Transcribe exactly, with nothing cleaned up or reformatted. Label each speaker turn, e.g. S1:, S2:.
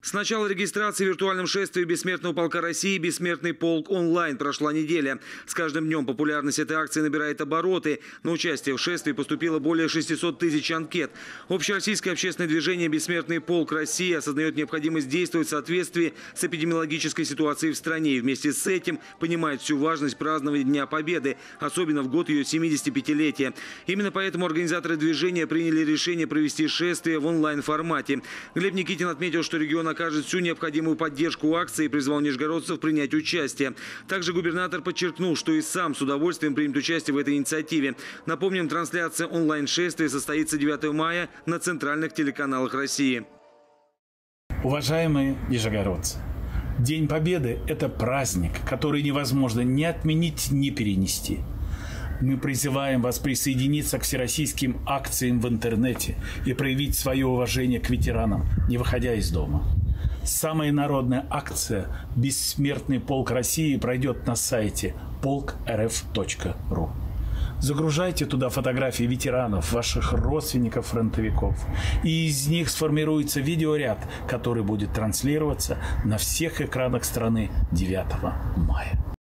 S1: С начала регистрации в виртуальном шествии Бессмертного полка России «Бессмертный полк онлайн» прошла неделя. С каждым днем популярность этой акции набирает обороты. На участие в шествии поступило более шестисот тысяч анкет. Общероссийское общественное движение «Бессмертный полк России» осознает необходимость действовать в соответствии с эпидемиологической ситуацией в стране. И вместе с этим понимает всю важность празднования Дня Победы, особенно в год ее семидесятипятилетия. Именно поэтому организаторы движения приняли решение провести шествие в онлайн-формате. Глеб Никитин отметил, что регион окажет всю необходимую поддержку акции и призвал нижегородцев принять участие. Также губернатор подчеркнул, что и сам с удовольствием примет участие в этой инициативе. Напомним, трансляция онлайн-шествия состоится девятого мая на центральных телеканалах России.
S2: Уважаемые нижегородцы, День Победы – это праздник, который невозможно ни отменить, ни перенести. Мы призываем вас присоединиться к всероссийским акциям в интернете и проявить свое уважение к ветеранам, не выходя из дома. Самая народная акция «Бессмертный полк России» пройдет на сайте полк эр эф точка ру. Загружайте туда фотографии ветеранов, ваших родственников, фронтовиков. И из них сформируется видеоряд, который будет транслироваться на всех экранах страны девятого мая.